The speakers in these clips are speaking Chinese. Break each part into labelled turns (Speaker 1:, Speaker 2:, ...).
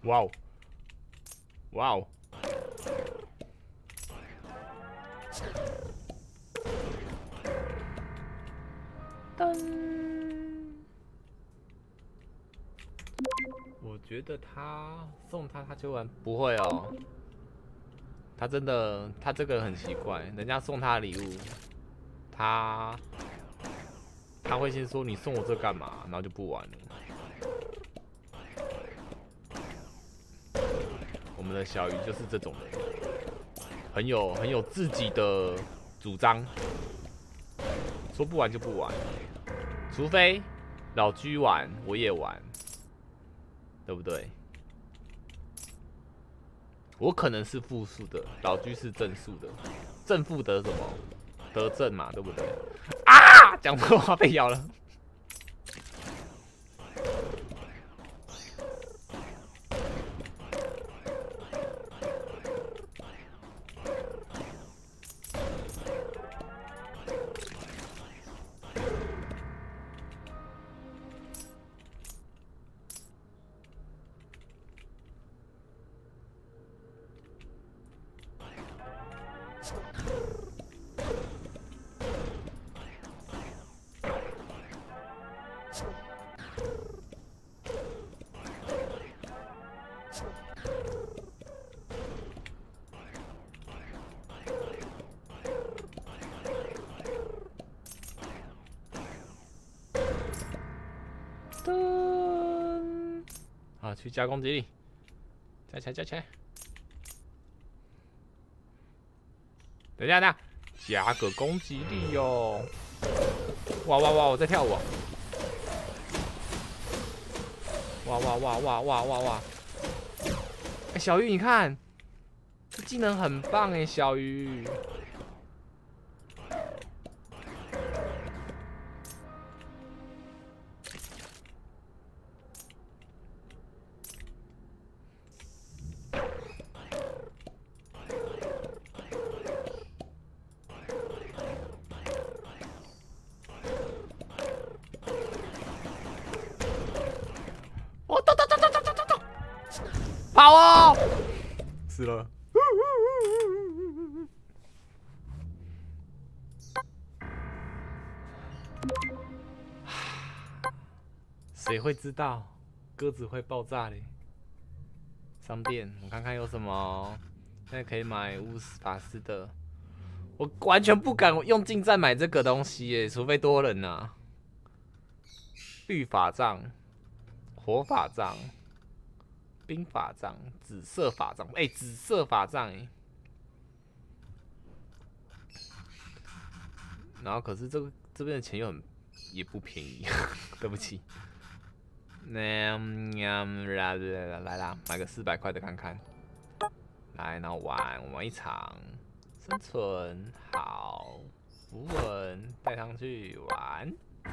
Speaker 1: 哇哦，哇哦！噔！我觉得他送他就玩不会哦。他真的，他这个很奇怪，人家送他的礼物，他会先说你送我这干嘛，然后就不玩了。我们的小鱼就是这种人，很有自己的主张，说不玩就不玩，除非老居玩我也玩，对不对？我可能是负数的，老居是正数的，正负得什么？得正嘛，对不对？啊！讲错话被咬了。噔！好，去加攻击力，加起来，加起来。等一下，等一下，加个攻击力哦！哇哇哇！我在跳舞、哦！哇哇哇哇哇哇哇！哎，小鱼，你看，这技能很棒哎，小鱼。哦，走！跑哦！死了。谁会知道鸽子会爆炸嘞？商店，我看看有什么。现在可以买巫师法师的，我完全不敢用近战买这个东西耶，除非多人啊。绿法杖、火法杖、冰法杖、紫色法杖，哎、欸，紫色法杖哎。然后可是这边的钱也不便宜，对不起。来啦，买个400块的看看。来，然后玩一场，生存好，符文带上去玩。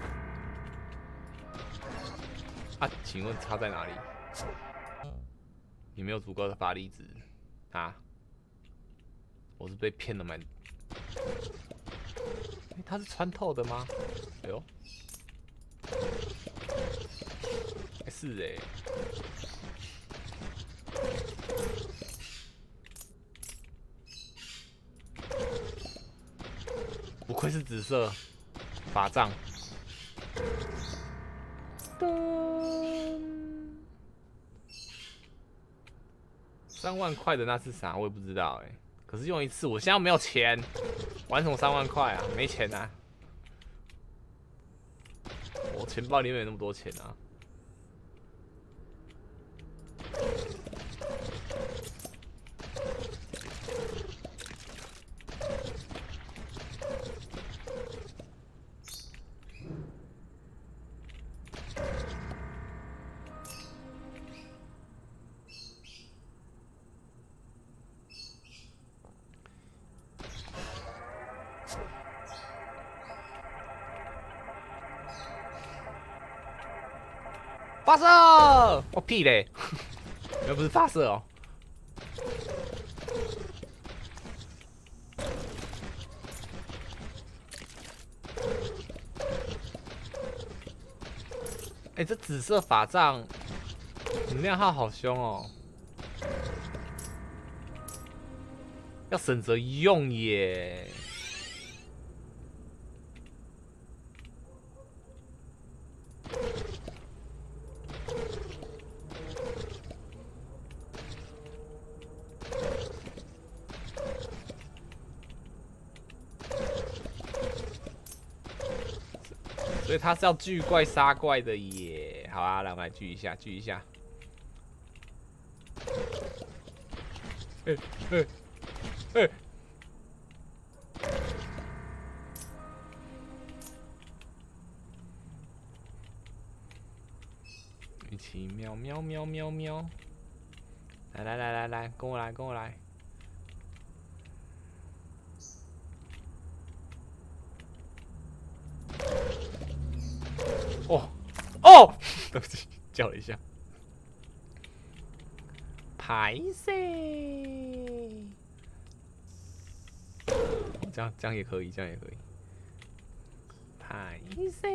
Speaker 1: 啊，请问差在哪里？你没有足够的法力值啊？我是被骗了买。欸，它是穿透的吗？哎呦，欸，是哎。不愧是紫色法杖。3万块的那是啥？我也不知道哎。可是用一次，我现在没有钱，玩什么3万块啊？没钱啊！我钱包里面没那么多钱啊。发射！我屁嘞！又不是发射哦。哎，这紫色法杖能量号好凶哦！ 要省着用耶。所以他是要聚怪杀怪的耶。好啊，来我们来聚一下，聚一下。一起喵喵喵喵喵！来，跟我来，跟我来！哦，对不起，叫了一下。拍摄，这样也可以，这样也可以。拍摄，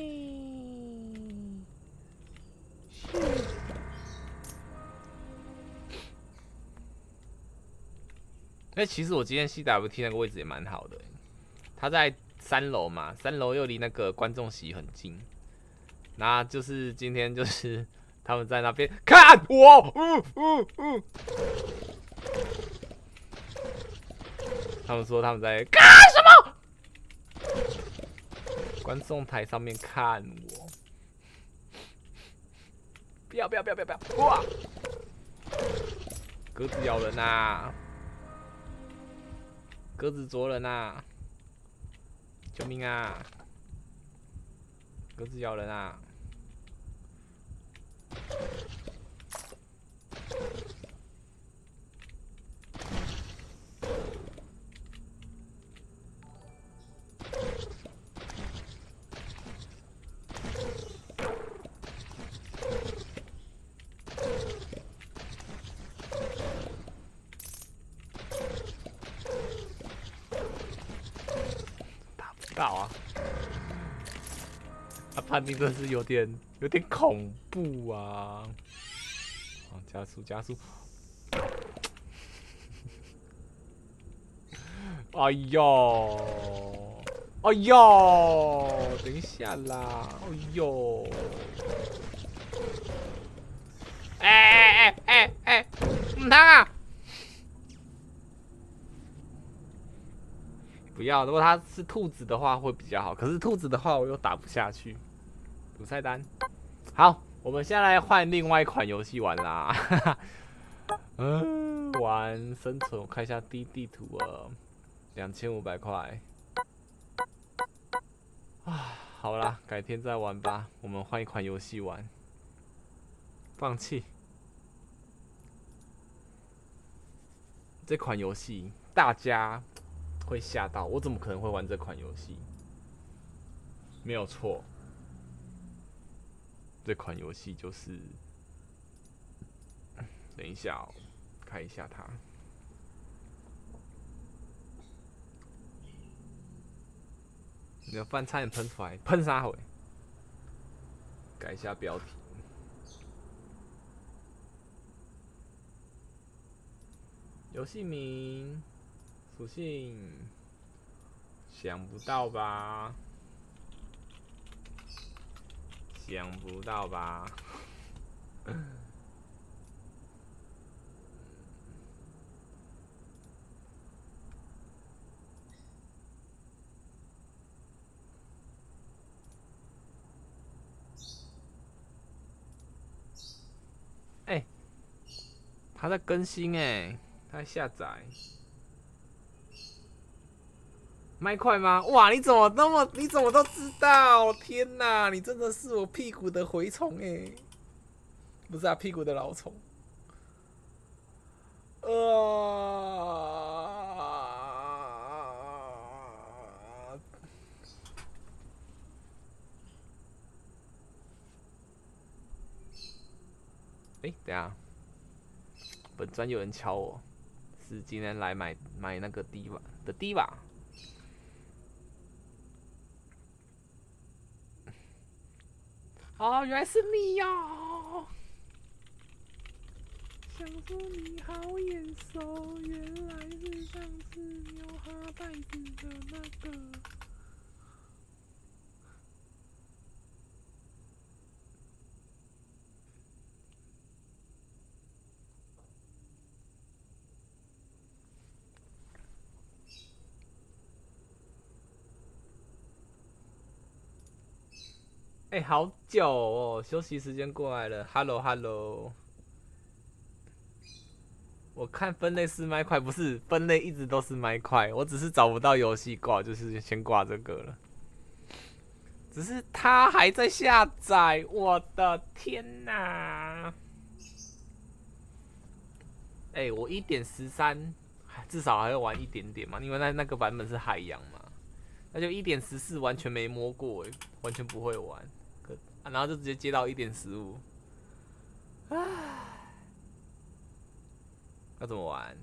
Speaker 1: 其实我今天 CWT 那个位置也蛮好的，他在3楼嘛，3楼又离那个观众席很近。那就是今天就是他们在那边看我，他们说他们在干什么？观众台上面看我，不要！哇！鸽子咬人啊！鸽子啄人啊！救命啊！鸽子咬人啊！打不到啊！判定真是有点恐怖啊！好，加速！哎呦！等一下啦！哎呦！他不要，如果他是兔子的话会比较好，可是兔子的话我又打不下去。主菜单，好，我们现在来换另外一款游戏玩啦。玩生存，我看一下地图2500块。好啦，改天再玩吧。我们换一款游戏玩。放弃。这款游戏大家会吓到，我怎么可能会玩这款游戏？没有错，这款游戏就是，等一下看一下它。你的饭差点喷出来，喷啥回？改一下标题。游戏名、属性，想不到吧？想不到吧？它在更新它在下载。麦块吗？哇，你怎么都知道？天哪，你真的是我屁股的蛔虫不是啊，屁股的老虫。等一下，本专有人敲我，是今天来买那个低吧？哦，原来是你哟！ 想说你好眼熟，原来是上次牛哈袋子的那个。哎、好久哦，休息时间过来了。Hello Hello， 我看分类是麦块，不是分类一直都是麦块，我只是找不到游戏挂，就是先挂这个了。只是它还在下载，我的天哪！哎、我1.13，至少还要玩一点点嘛，因为那个版本是海洋嘛，那就1.14完全没摸过，完全不会玩。然后就直接接到1.15，要怎么玩？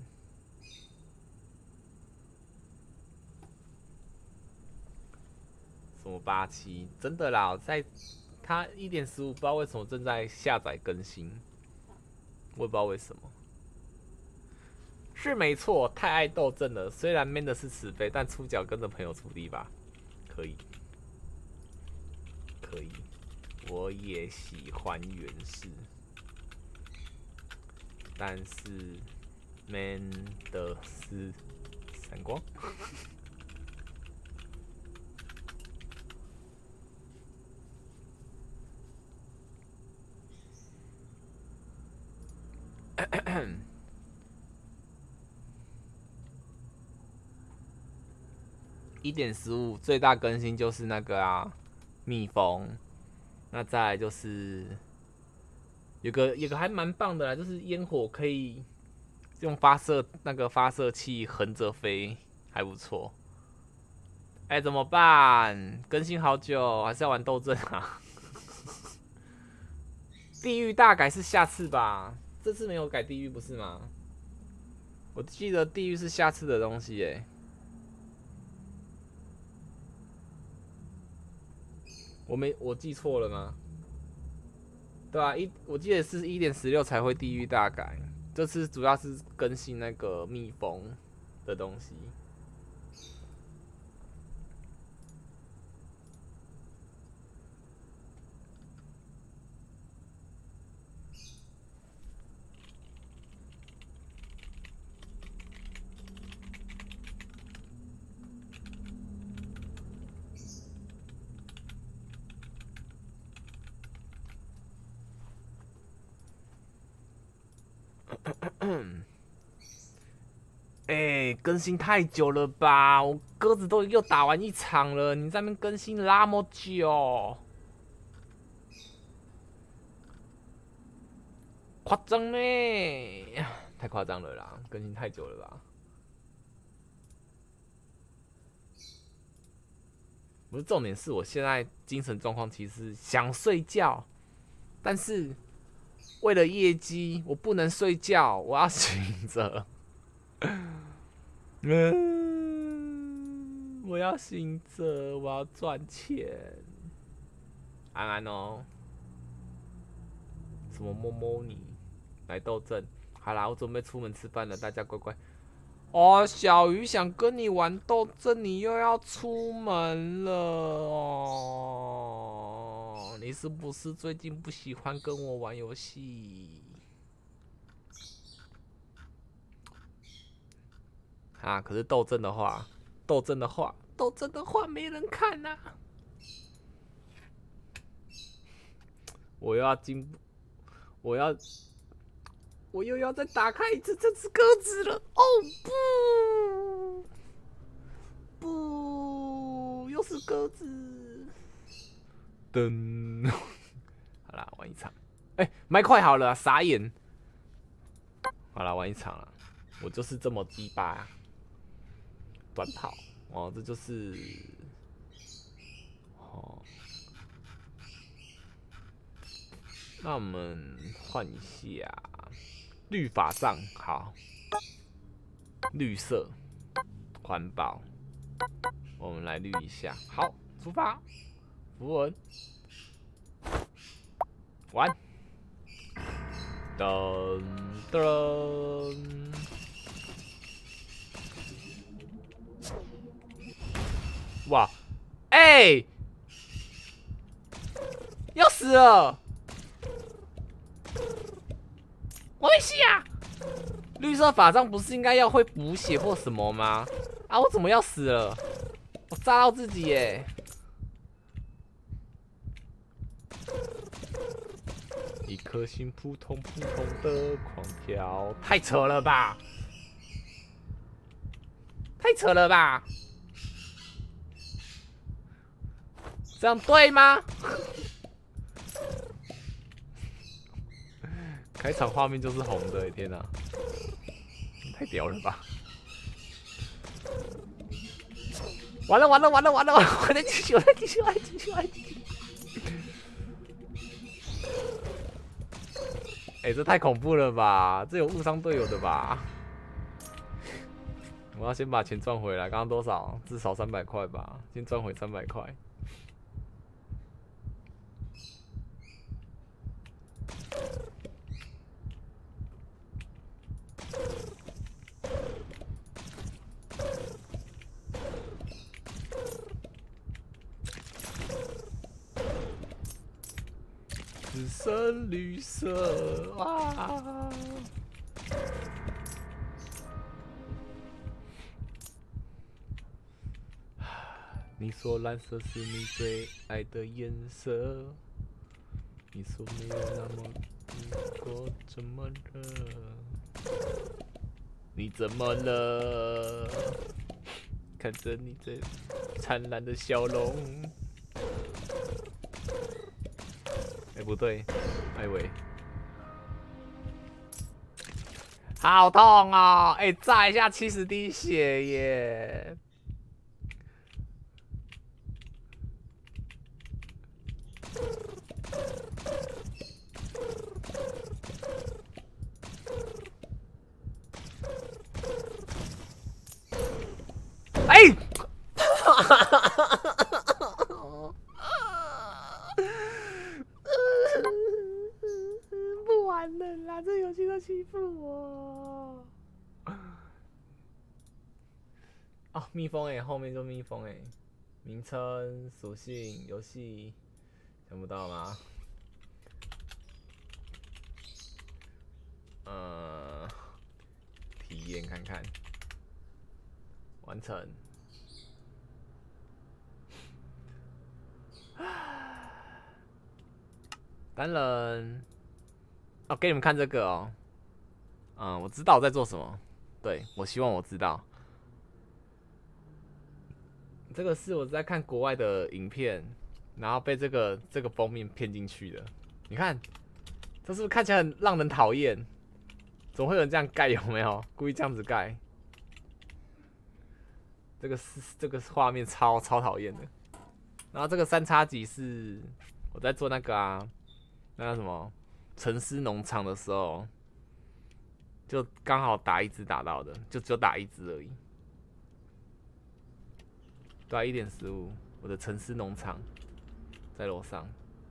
Speaker 1: 什么87？真的啦，在它1.15，不知道为什么正在下载更新，我也不知道为什么。是没错，太爱斗阵了。虽然 man 的是慈悲，但出脚跟着朋友出力吧，可以，可以。我也喜欢原氏，但是 man 的是闪光。1.15最大更新就是那个啊，蜜蜂。那再来就是有个还蛮棒的啦，就是烟火可以用发射器横着飞，还不错。哎、怎么办？更新好久，还是要玩斗阵啊？地狱大改是下次吧？这次没有改地狱不是吗？我记得地狱是下次的东西耶。我记错了吗？对啊，我记得是1.16才会地狱大改，这次主要是更新那个蜜蜂的东西。哎、更新太久了吧？我鸽子都又打完一场了，你在那边更新那么久，夸张咩？太夸张了啦，更新太久了吧？不是重点是我现在精神状况其实想睡觉，但是为了业绩，我不能睡觉，我要醒着。我要醒着，我要赚钱。安安哦，什么摸摸你来斗阵？好啦，我准备出门吃饭了，大家乖乖。哦，小鱼想跟你玩斗阵，你又要出门了哦。你是不是最近不喜欢跟我玩游戏？啊，可是斗阵的话，没人看呐、啊。我又要进，我要，我又要再打开一次这只鸽子了。哦不，又是鸽子。噔，好啦，玩一场。哎、麦快好了、啊，傻眼。好啦，玩一场了。我就是这么鸡巴，短跑哦，这就是哦。那我们换一下绿法杖，好，绿色环保，我们来绿一下。好，出发，符文，完，噔噔，哇，哎，要死了！我没戏啊！绿色法杖不是应该要会补血或什么吗？啊，我怎么要死了？我炸到自己耶！一颗心扑通扑通的狂跳，太扯了吧！太扯了吧！这样对吗？开场画面就是红的，天哪，太屌了吧！完了完了完了完了完了！我再继续，我再继续，我再继续，我再继续！哎，这太恐怖了吧！这有误伤队友的吧？我要先把钱赚回来，刚刚多少？至少300块吧，先赚回300块。只剩绿色啊！你说蓝色是你最爱的颜色，你说没有那么如果怎么了？你怎么了？看着你这灿烂的笑容。哎，不对，艾维，好痛哦！哎，炸一下70滴血耶！哎！不玩了啦，这游戏都欺负我。哦，蜜蜂哎，后面就蜜蜂哎。名称、属性、游戏，想不到吗？体验看看，完成。单人，哦，给你们看这个哦。我知道我在做什么。对，我希望我知道。这个是我在看国外的影片，然后被这个封面骗进去的。你看，这是不是看起来很让人讨厌？怎么会有人这样盖？有没有故意这样子盖？这个画面超讨厌的。然后这个3叉戟是我在做那个那叫什么沉思农场的时候，就刚好打1只打到的，就只有打1只而已。对啊，1.15，我的沉思农场在楼上。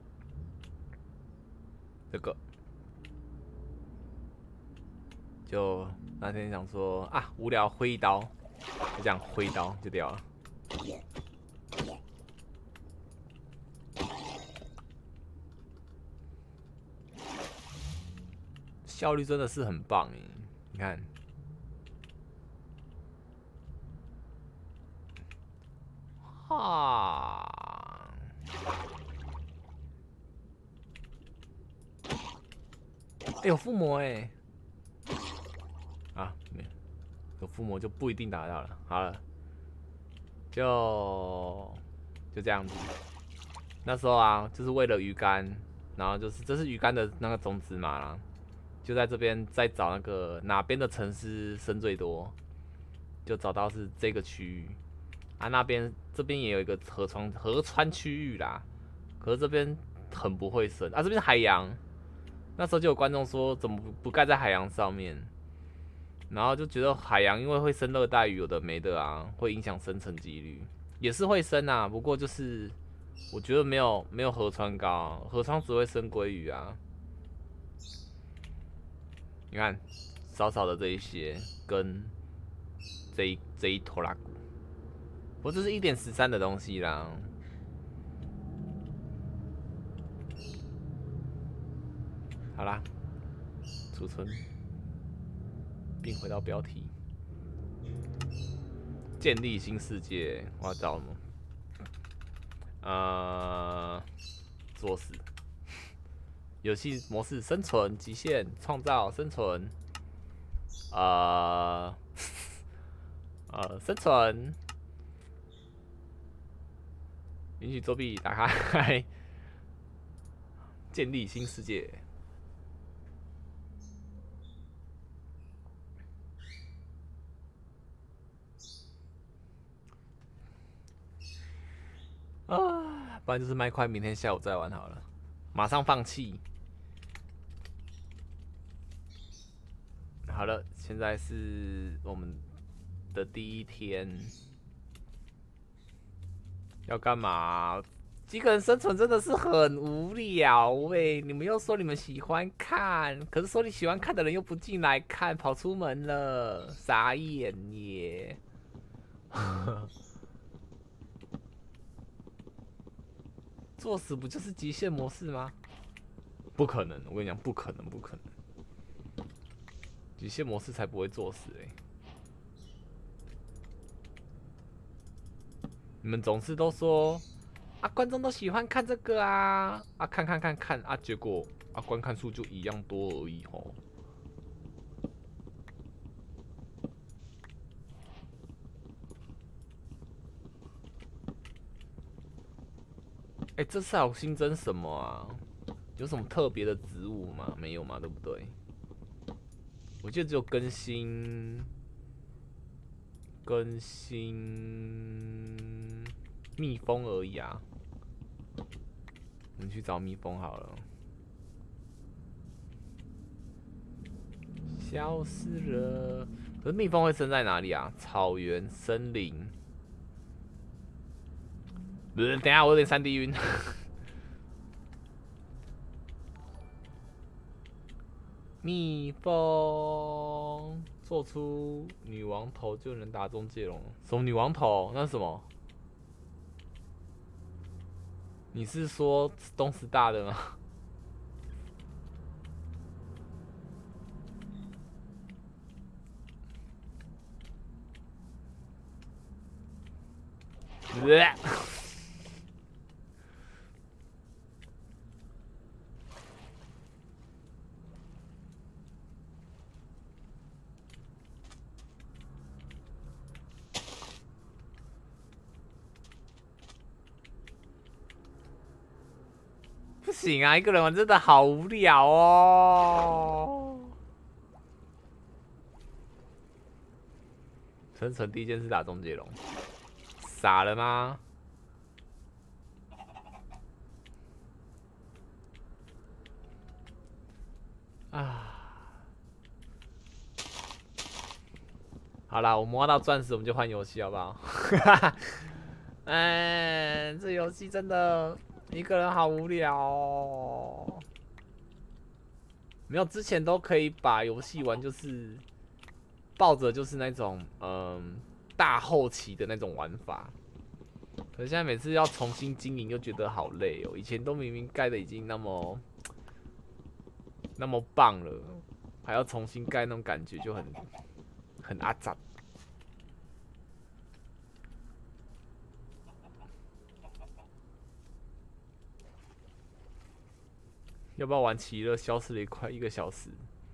Speaker 1: 这个就那天想说啊，无聊挥一刀，就这样挥一刀就掉了。效率真的是很棒耶，你看。哈，哎，有附魔哎！啊，没有附魔就不一定打到了。好了，就这样子。那时候就是为了鱼竿，然后就是这是鱼竿的那个种子嘛啦，就在这边再找那个哪边的城市生最多，就找到是这个区域。那边这边也有一个河川区域啦，可是这边很不会生这边是海洋。那时候就有观众说，怎么不盖在海洋上面？然后就觉得海洋因为会生热带鱼，有的没的会影响生成几率，也是会生不过就是我觉得没有河川高，河川只会生鲑鱼你看，少少的这一些跟这一拖拉骨，不过这是1.13的东西啦。好啦，储存，并回到标题，建立新世界，我要找什么？作死。游戏模式：生存、极限、创造、生存。生存。允许作弊，打开。建立新世界。不然就是麦块，明天下午再玩好了。马上放弃。好了，现在是我们的第一天，要干嘛？几个人生存真的是很无聊欸，你们又说你们喜欢看，可是说你喜欢看的人又不进来看，跑出门了，傻眼耶！作死不就是极限模式吗？不可能，我跟你讲，不可能，不可能。极限模式才不会作死欸！你们总是都说啊，观众都喜欢看这个啊，看啊，结果啊，观看数就一样多而已吼。这次还有新增什么啊？有什么特别的植物吗？没有嘛，对不对？我记得只有更新蜜蜂而已啊。我们去找蜜蜂好了。消失了。可是蜜蜂会生在哪里啊？草原、森林。不是，等一下我有点3D 晕。蜜蜂做出女王头就能打中介龙。什么女王头？那是什么？你是说东石大的吗？不行啊，一个人玩真的好无聊哦。生存第一件事打终结龙，傻了吗？好啦，我摸到钻石，我们就换游戏好不好？这游戏真的一个人好无聊哦。没有，之前都可以把游戏玩，就是抱着就是那种大后期的那种玩法。可是现在每次要重新经营，又觉得好累哦。以前都明明盖的已经那么棒了，还要重新盖，那种感觉就很阿杂。要不要玩奇乐？消失了快1个小时。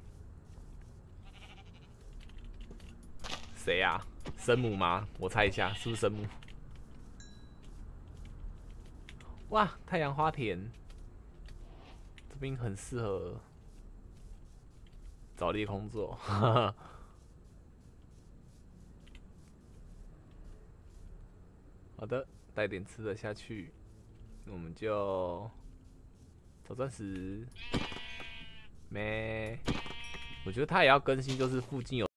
Speaker 1: 谁啊？生母吗？我猜一下，是不是生母？哇，太阳花田，这边很适合找猎工作。好的，带点吃的下去，我们就找钻石。没，我觉得它也要更新，就是附近有。